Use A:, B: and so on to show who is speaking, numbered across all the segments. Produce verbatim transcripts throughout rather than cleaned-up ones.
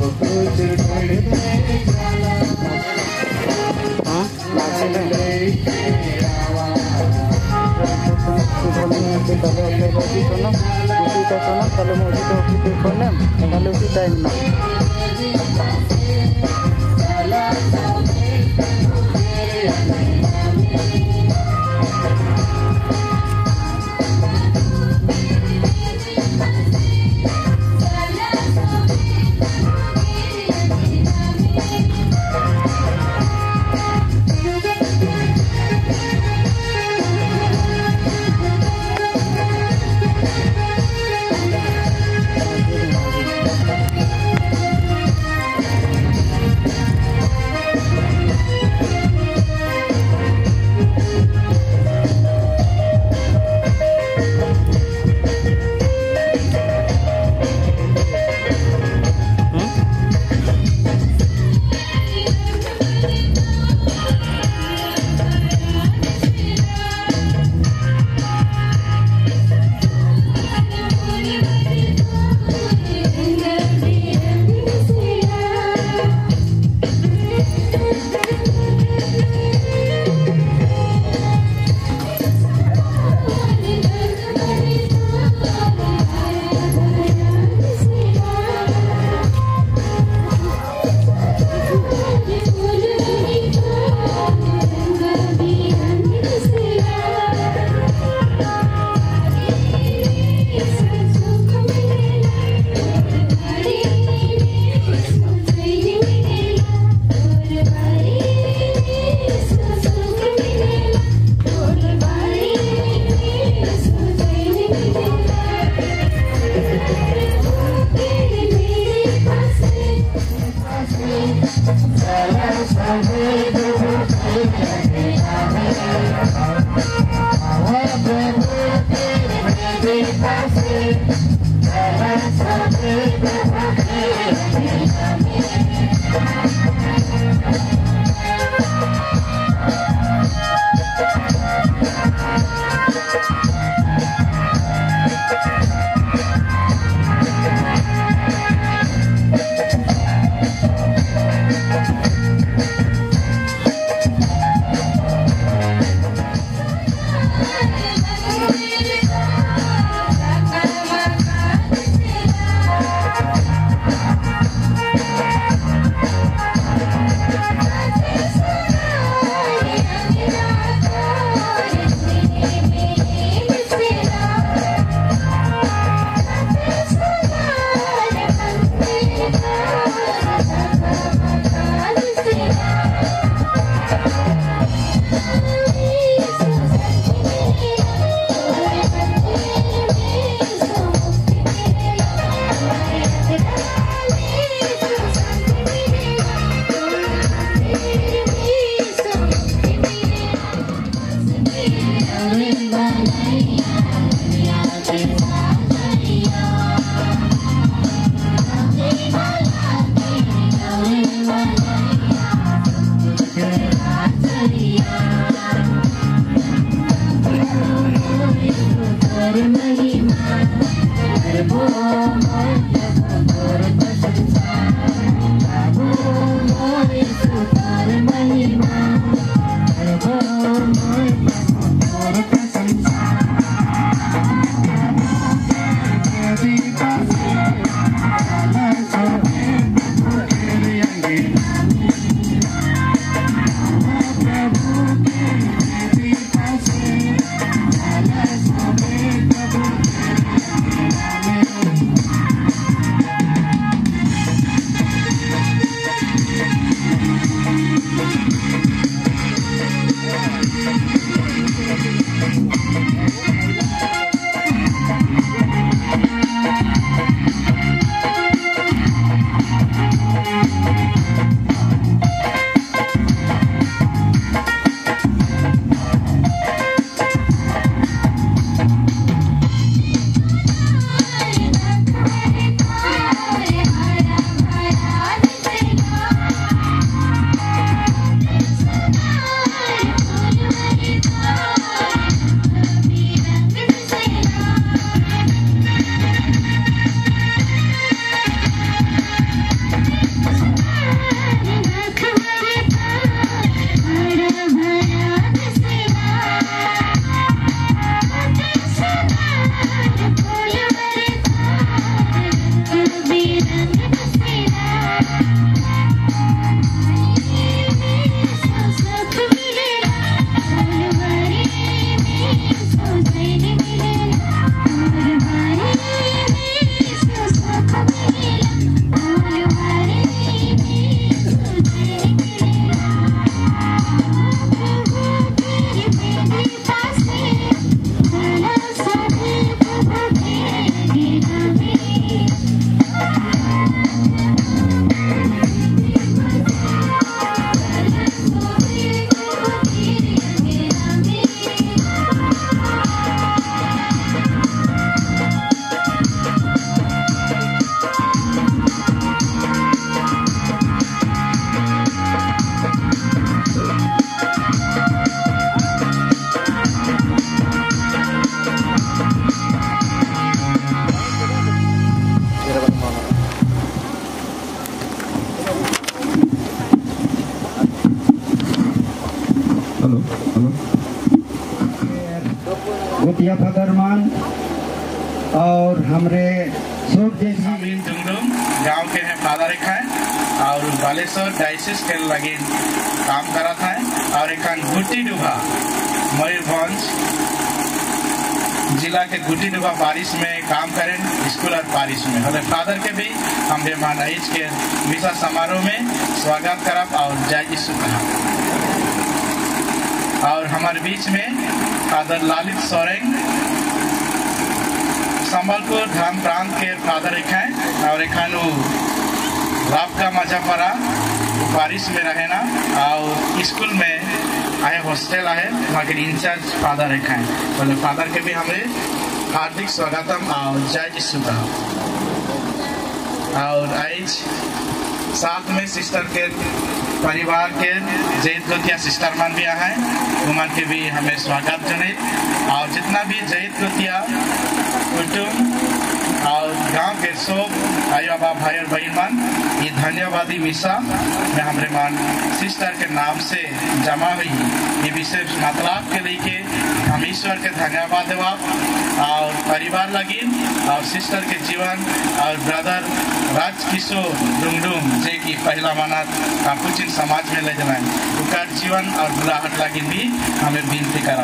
A: kalau mau kita kita konem kalau kita ini
B: hello hello गोतिया फदरमान और हमरे
C: स्वामी दुमदुम गांव के हैं फादर एक हैं और बालेश्वर डायसिस के लगे काम करा था और एक गुटी डुबा मयूरभंज जिला के गुटी डुबा बारिश में काम करें स्कूल और बारिश में हमें फादर के भी हम मेहमान आइज के मिसा समारोह में स्वागत करब और जय यीशु कहा और हमारे बीच में फादर ललित सोरेंग संबलपुर धाम प्रांत के फादर एक हैं और एक राबका मजापरा बारिश में रहना और स्कूल में आए हॉस्टल आए वहाँ के इंचार्ज फादर एक हैं बोले फादर के भी हमें हार्दिक स्वागतम और जय यीशु कहा और आज साथ में सिस्टर के परिवार के जैत गोतिया सिस्टर मान भी आए उमन के भी हमें स्वागत जने और जितना भी जैत गोतिया कुटुंब और गांव के सब आयो बाबा भाई और बहन मान ये धन्यवादी मिसा में हमारे मान सिस्टर के नाम से जमा हुई ये विशेष मतलब के लिए हम ईश्वर के धन्यवाद देवा और परिवार लगी और सिस्टर के जीवन और ब्रदर राज किशोर डुमडुम जे की पहला माना कापुचिन समाज में ले जाना उनका जीवन और बुलाहट लगी भी हमें विनती करा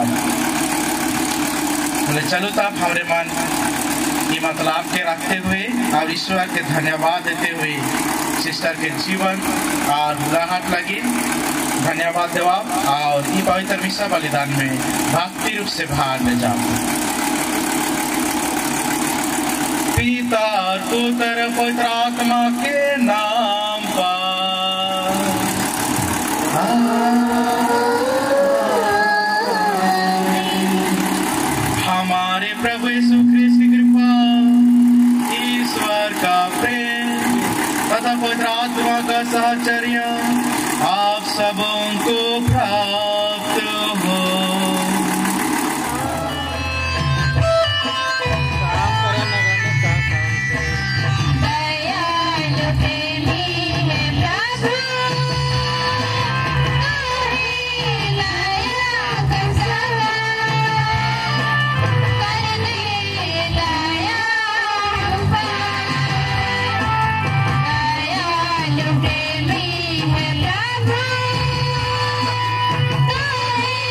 C: बोले चलो तब हमारे मन ये मतलब के रखते हुए और ईश्वर के धन्यवाद देते हुए सिस्टर के जीवन और बुलाहट लगी धन्यवाद देवा और ये पवित्र मिसा बलिदान में भक्ति रूप से भाग ले जाओ। पिता पुत्र पवित्र आत्मा के नाम पर हमारे प्रभु यीशु ख्रिस्त की कृपा ईश्वर का प्रेम तथा पवित्र आत्मा का साहचर्य आप सबों को प्राप्त हो।
D: Hey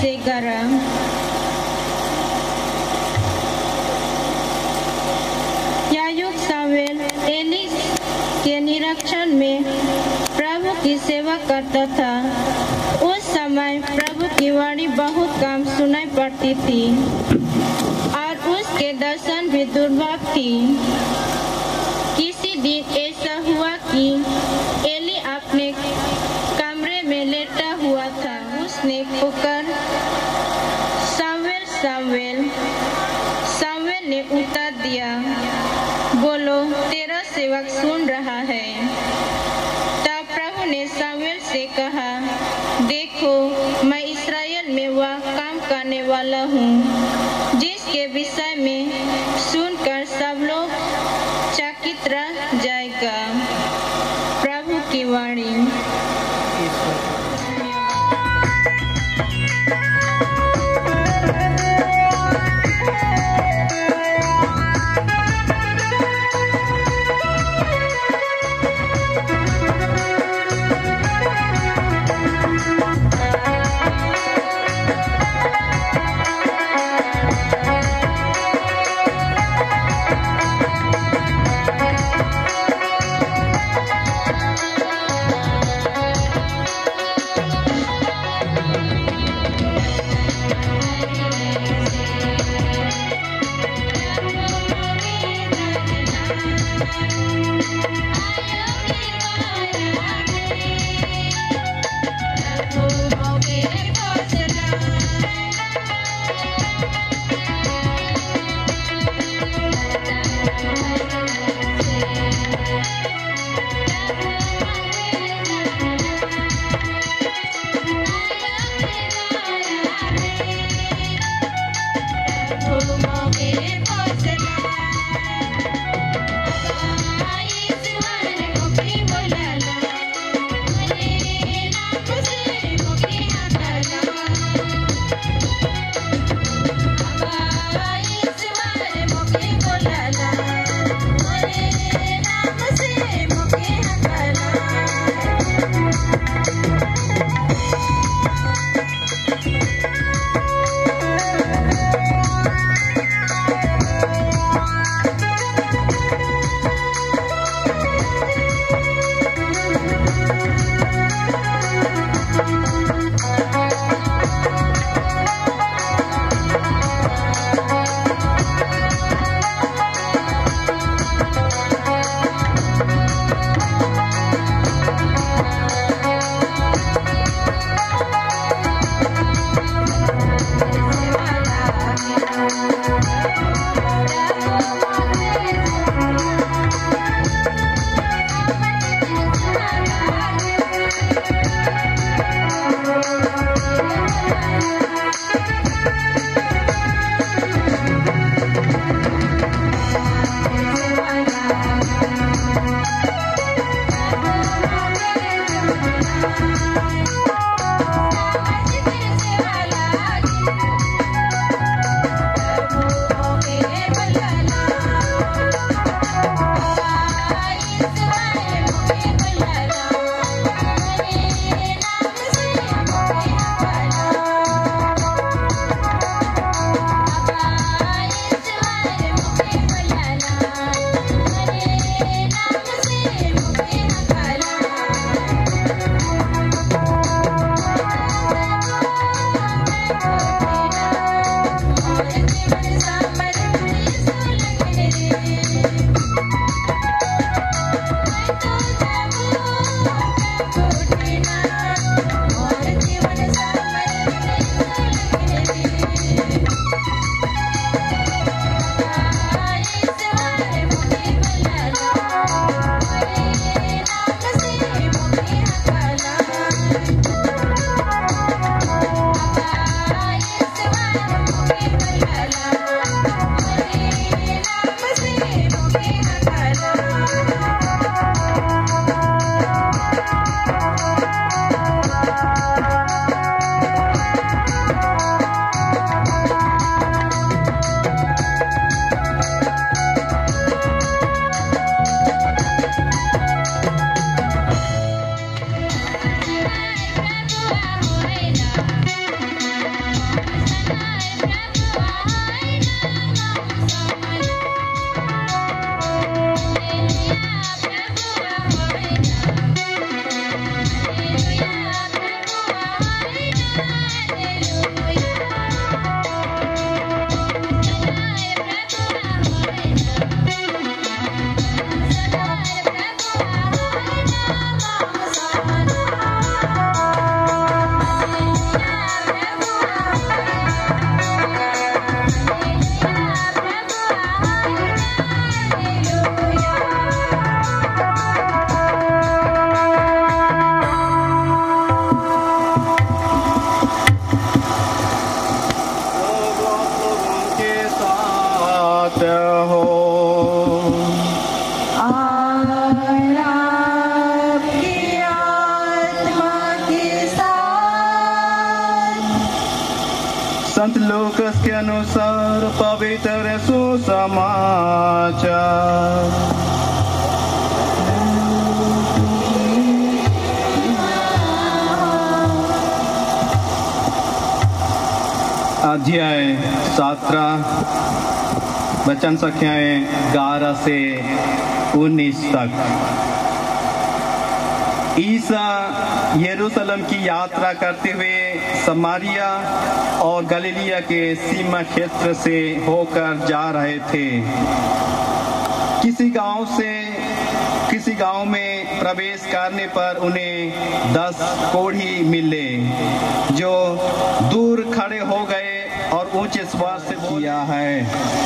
D: से ग्यारह। याजक शाऊल एली के निरीक्षण में प्रभु की सेवा करता था। उस समय प्रभु की वाणी बहुत कम सुनाई पड़ती थी और उसके दर्शन भी दुर्लभ थी। किसी दिन ऐसा हुआ कि एली अपने कमरे में लेटा हुआ था। उसने पुकार, शाऊल शाऊल। शाऊल ने उत्तर दिया, बोलो, तेरा सेवक सुन रहा है। तब प्रभु ने शाऊल से कहा, देखो, मैं इस्राएल में वह काम करने वाला हूँ जिसके विषय में सुनकर सब लोग चकित रह जाएगा। प्रभु की वाणी।
E: संत लूकास के अनुसार पवित्र सुसमाचार। अध्याय सत्रह वचन संख्याएं ग्यारह से उन्नीस तक। ईसा यरूशलेम की यात्रा करते हुए समारिया और गलीलिया के सीमा क्षेत्र से होकर जा रहे थे। किसी गांव से किसी गांव में प्रवेश करने पर उन्हें दस कोढ़ी मिले जो दूर खड़े हो गए और ऊंचे स्वर से किया है,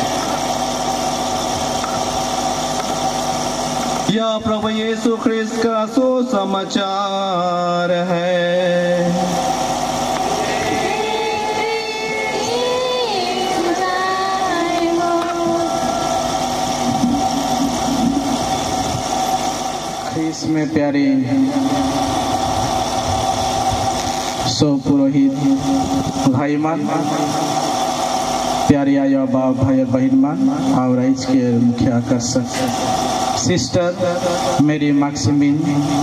E: यह प्रभु यीशु ख्रिस्त का सुसमाचार है।
F: इसमें प्यारे सो पुरोहित भाई मान, प्यारे आया बाप भाई बहन मान, और इसके मुख्य आकर्षक सिस्टर मेरी मैक्सिमिन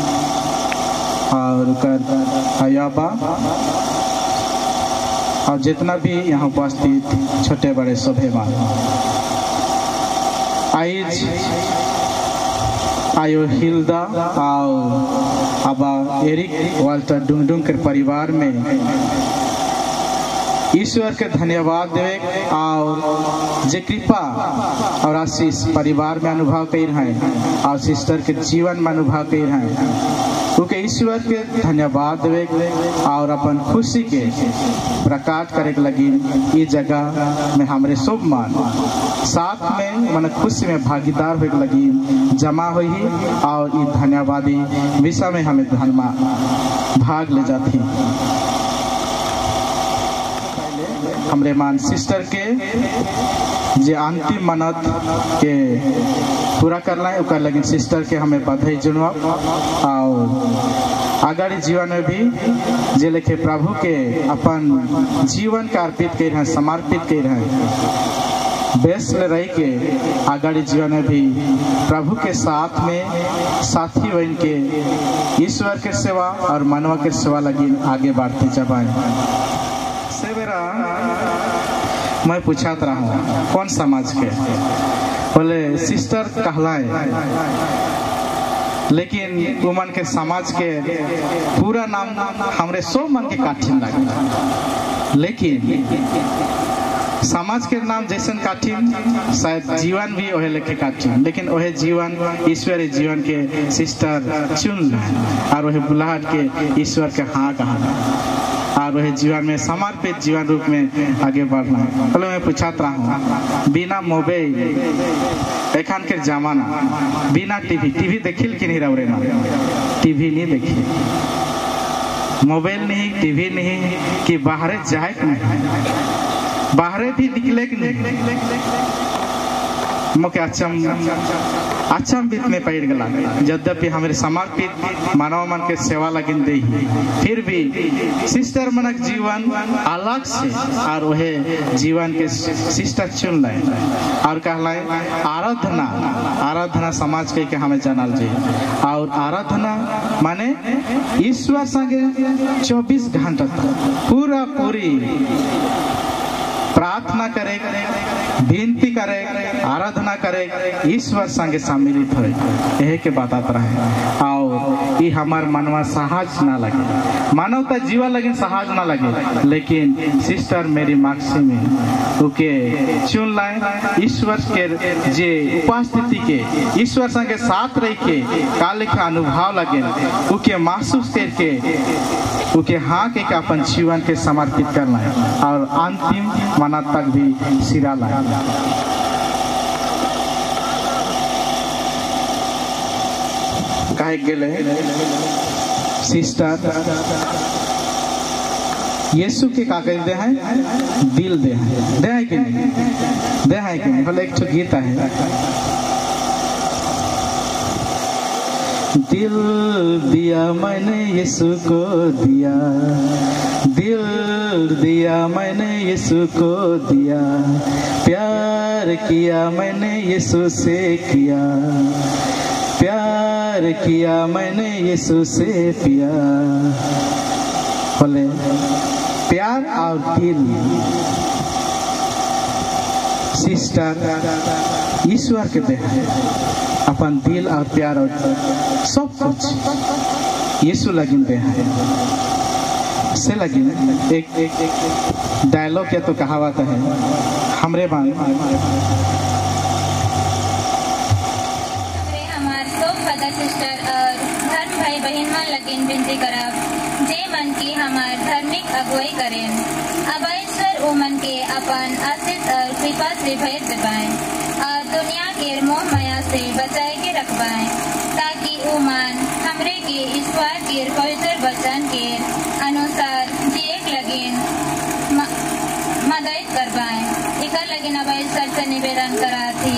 F: और कर आया बाप और जितना भी यहाँ उपस्थित छोटे बड़े सभी मान। आज आयो हिल्दा और अबा एरिक वाल्टर डुंगडुंग के परिवार में ईश्वर के धन्यवाद देवे और जे कृपा और आशीष परिवार में अनुभव कर हैं और सिस्टर के जीवन में अनुभव कर हैं, क्योंकि ईश्वर के धन्यवाद देवे और अपन खुशी के प्रकाश करे लगी ये जगह में हमारे सब मान साथ में मन खुशी में भागीदार होने लगी जमा हुई और ये धन्यवादी विषय में हमें धनमा भाग ले जाती। हमरे मान सिस्टर के जे अंतिम मन्नत के पूरा करना है उकर लगी सिस्टर के हमें बधाई जुनवा और आगाड़ी जीवन में भी जे लेके प्रभु के अपन जीवन का अर्पित कर रहे हैं, समर्पित कर रहे हैं, बेस ले रही के आगाड़ी जीवन में भी प्रभु के साथ में साथी बन के ईश्वर के सेवा और मानव के सेवा लगी आगे बढ़ते जाए। सेवेरा मैं पूछात रहा हूँ कौन समाज के, बोले सिस्टर कहलाए, लेकिन वुमन के समाज के पूरा नाम हमरे सौ मन के काठिन लगे, लेकिन समाज के नाम जैसन काठिन शायद जीवन भी ओहे लेके काठिन, लेकिन ओहे जीवन ईश्वरीय जीवन के सिस्टर चुन और वह बुलाहट के ईश्वर के हाँ कहा और वह जीवन में समर्पित जीवन रूप में आगे बढ़ना है। पहले मैं पूछात रहा हूँ बिना मोबाइल एखान के जमाना बिना टीवी टीवी देखिल कि नहीं रहे ना, टीवी नहीं देखी, मोबाइल नहीं, टीवी नहीं, कि बाहर जाए नहीं, बाहर भी निकले कि नहीं मुख्य अचम अचम बीत में पैर गला। यद्यपि हमारे समर्पित मानव मन के सेवा लगिन दे, फिर भी सिस्टर मनक जीवन अलग से और वह जीवन के सिस्टर चुन लाए और कहलाए आराधना। आराधना समाज के, के हमें जानल जी और आराधना माने ईश्वर संगे चौबीस घंटा पूरा पूरी प्रार्थना करे, विनती करे, आराधना करे, ईश्वर संगे सम्मिलित हो, यह के बात रहे और ये हमार मनवा सहज ना लगे, मानवता जीवन लगे सहज ना लगे, लेकिन सिस्टर मेरी मैक्सिमिन उके चुन लाए ईश्वर के जे उपस्थिति के ईश्वर संगे साथ रह के काले के अनुभव लगे उके महसूस करके उके हाँ के अपन जीवन के समर्पित करना है और अंतिम मना तक भी सिरा लाए। कहे गेले सिस्टर यीशु के का कहते हैं दिल दे है, दे है कि नहीं, दे है कि नहीं, बोले एक तो गीता है दिल दिया मैंने यीशु को दिया, दिल दिया मैंने यीशु को दिया, प्यार किया मैंने यीशु से किया, प्यार किया मैंने यीशु से पिया। बोले प्यार और दिल सिस्टर ईश्वर के दे है, अपन दिल और प्यार और सब कुछ यीशु लगिन दे है से लगिन। एक एक एक डायलॉग या तो कहावत है हमरे बान
G: हमार सब पता सिस्टर और धर्म भाई बहन मन लगिन विनती करब जे मन की हमार धार्मिक अगुवाई करें, अब ईश्वर ओ मन के अपन आशीष और कृपा से भर देवाएं और दुनिया के मोह माया से बचाए के रखवाएं, ताकि ओ मन हमरे के ईश्वर के पवित्र वचन के अनुसार जिए लगिन मदद करवाएं। इकर लगिन अब ईश्वर से निवेदन करा थी।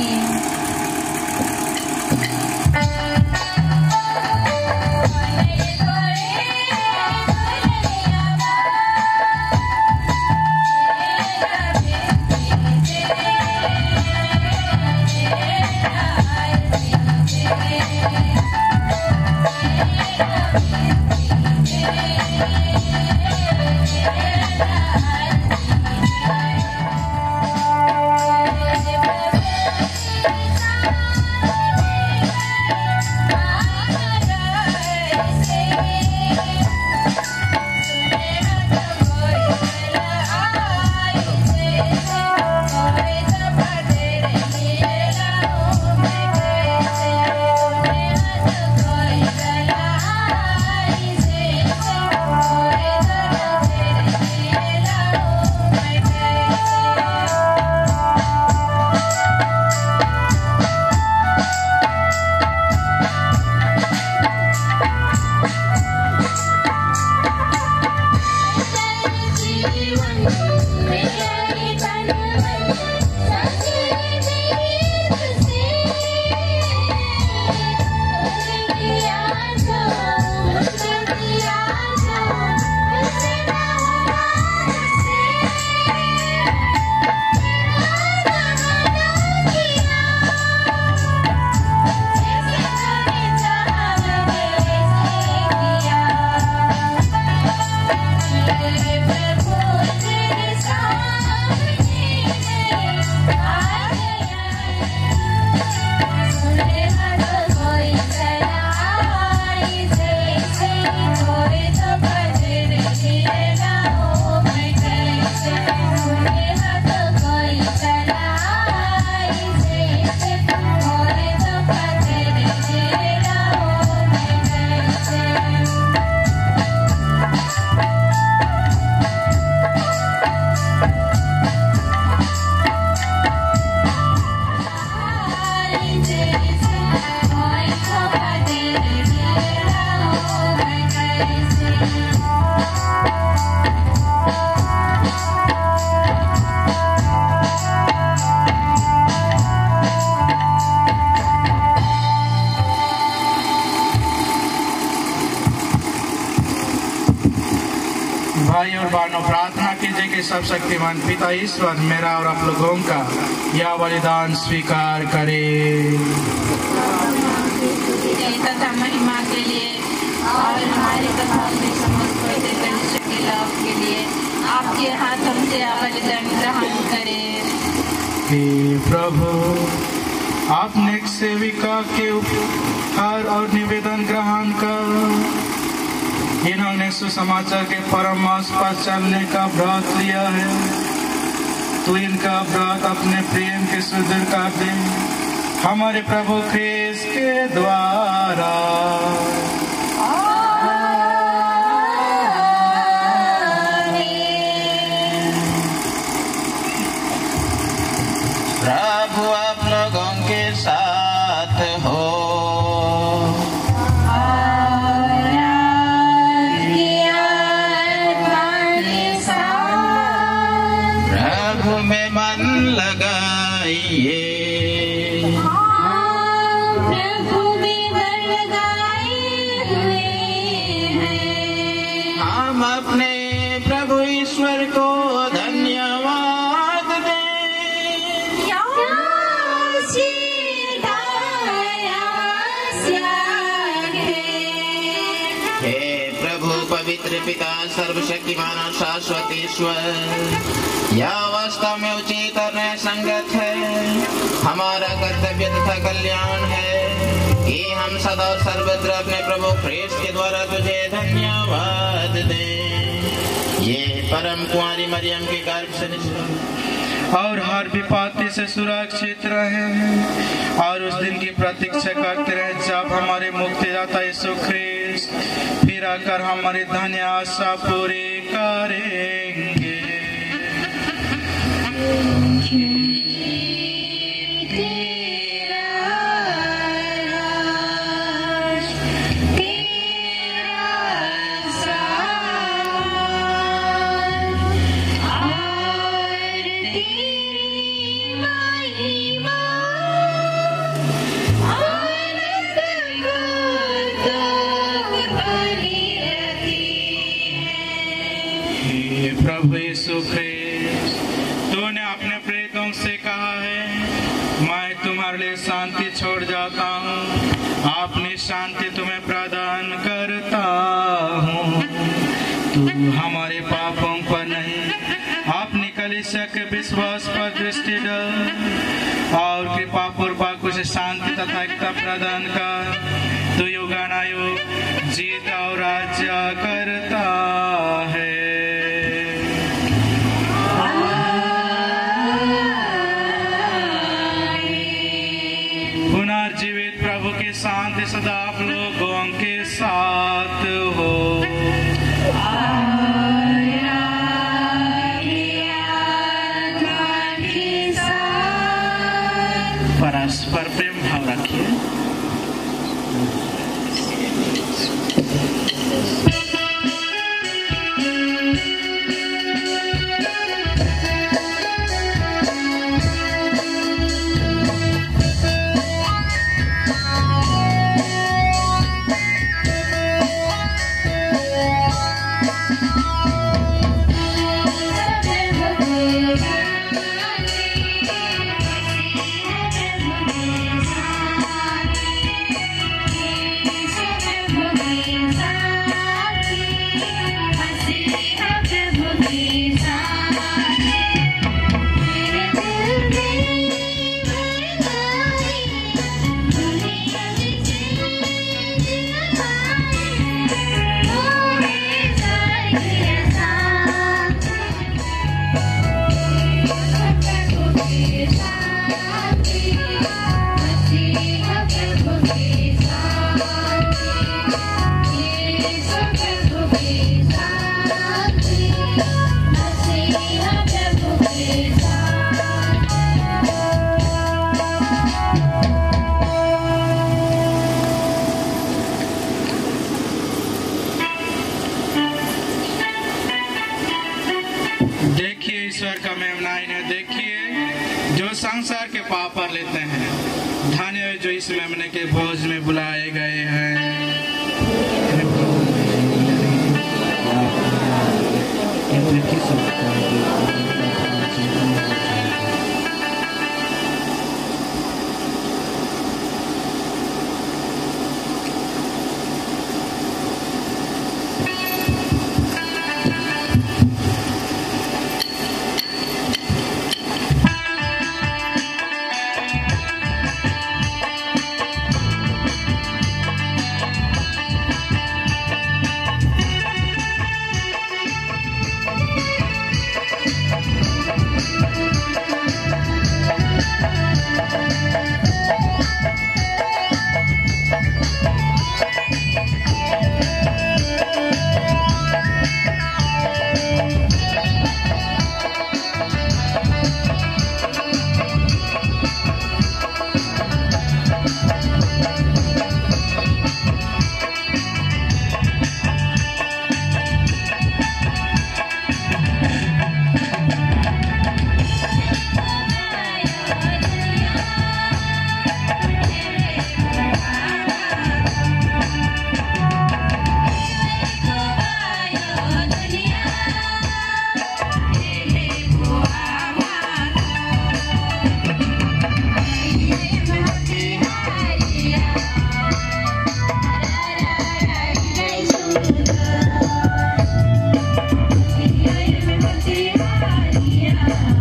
C: भाई और बहनों, प्रार्थना कीजिए कि सब शक्तिमान पिता ईश्वर मेरा और आप लोगों का यह बलिदान स्वीकार करे
D: तथा महिमा के लिए और हमारे तथा अपने समस्त पवित्र कलिसिया के लाभ के लिए आपके हाथ हमसे बलिदान ग्रहण करें।
C: हे प्रभु, आपने एक सेविका के उपहार और निवेदन ग्रहण कर इन्होंने सुसमाचार के परमार्थ पर चलने का व्रत लिया है। तो इनका व्रत अपने प्रेम के सुदृढ़ कर दे हमारे प्रभु ख्रीस्त के द्वारा।
H: प्रभु आप लोगों के साथ हो। प्रभु में मन लगाइए।
G: प्रभु में मन लगाए हुए हैं।
H: हम अपने प्रभु पिता सर्वशक्तिमान और शाश्वत ईश्वर, यह वास्तव में उचित और न्याय संगत है, हमारा कर्तव्य तथा कल्याण है कि हम सदा और सर्वत्र अपने प्रभु ख्रीष्ट के द्वारा तुझे धन्यवाद दें। ये परम कुंवारी मरियम के गर्भ से निकला
C: और हर विपत्ति से सुरक्षित रहे और उस दिन की प्रतीक्षा करते रहे जब हमारे मुक्तिदाता यीशु ख्रीस्त फिर आकर हमारी धन्य आशा पूरी करेंगे। प्रभु यीशु ख्रीस्त, तूने अपने प्रेरितों से कहा है, मैं तुम्हारे लिए शांति छोड़ जाता हूँ, अपनी शांति तुम्हें प्रदान करता हूँ। तू हमारे पापों पर नहीं, अपनी कलीसिया के विश्वास पर दृष्टि डाल और कृपा पूर्वक उसे शांति तथा एकता प्रदान कर। तू युगानुयुग जीत और राज्य करता है। पुनर्जीवित प्रभु की शांति सदा आप लोगों के साथ हो। परस्पर प्रेम भाव रखिए। ईश्वर का मेमना इन्हें देखिए जो संसार के पाप पर लेते हैं। धन्य जो इस मेमने के भोज में बुलाए गए हैं।
I: Thank you.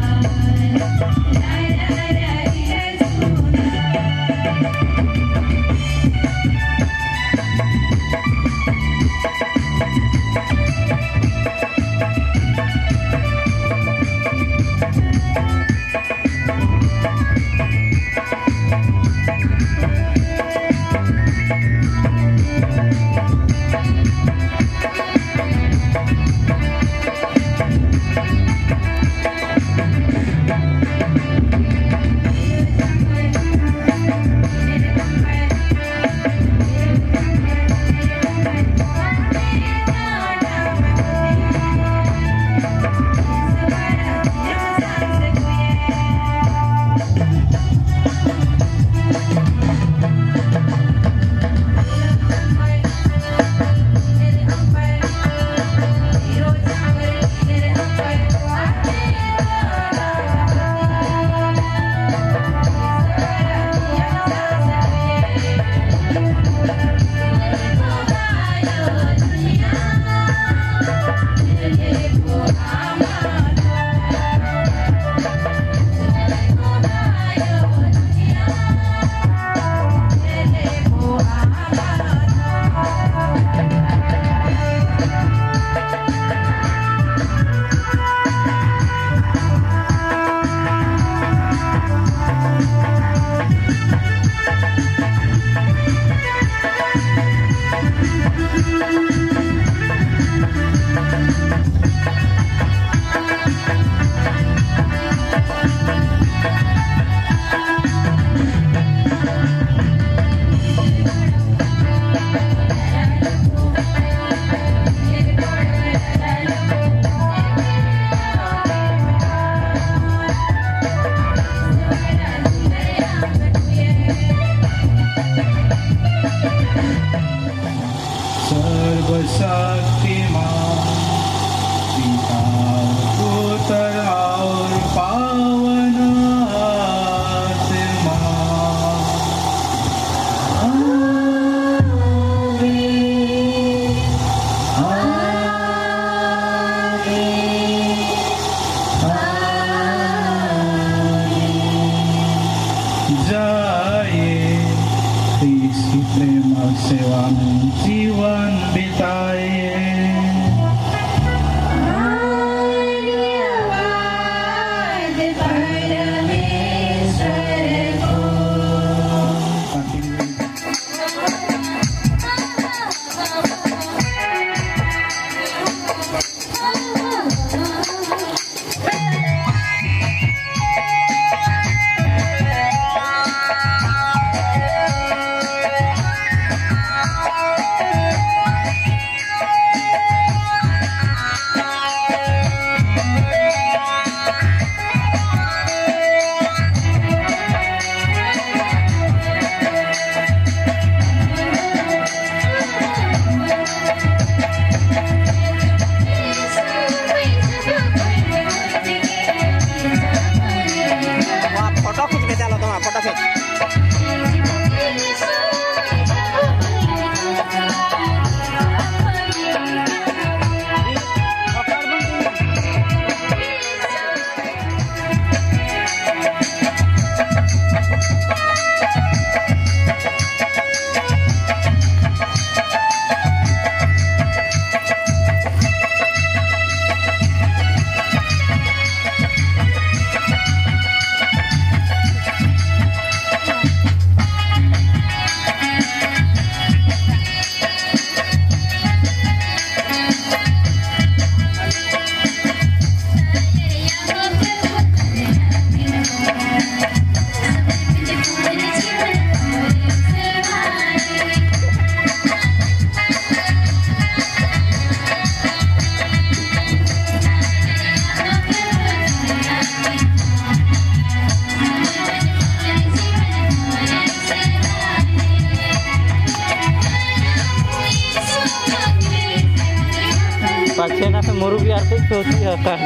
A: Pakcena semuru biar tuh sosial kan.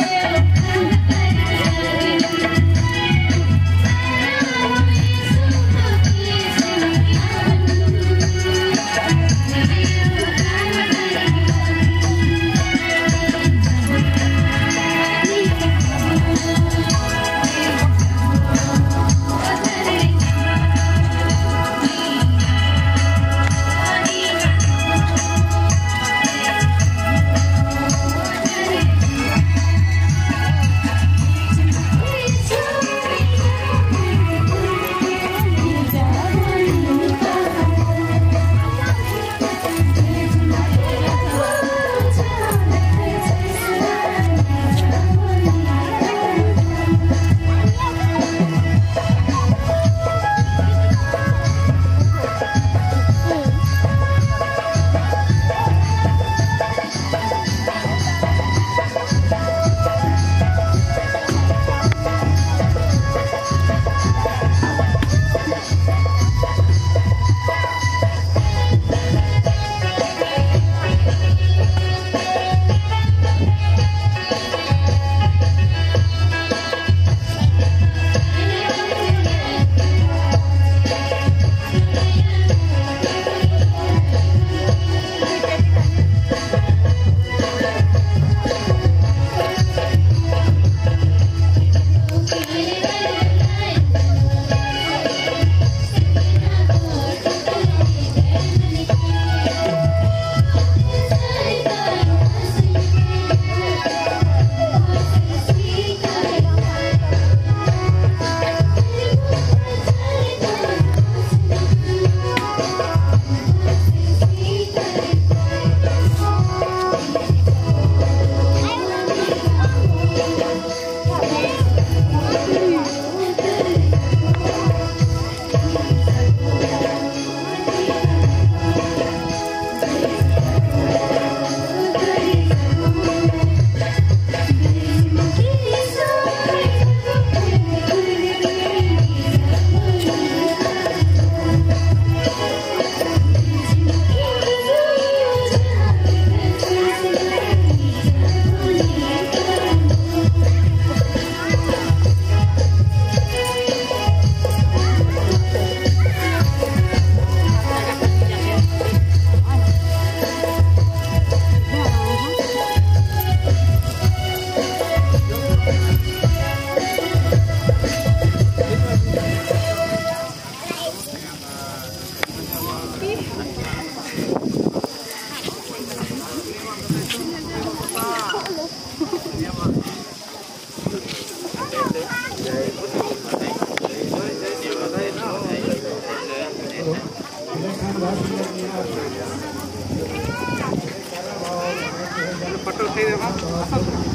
I: थे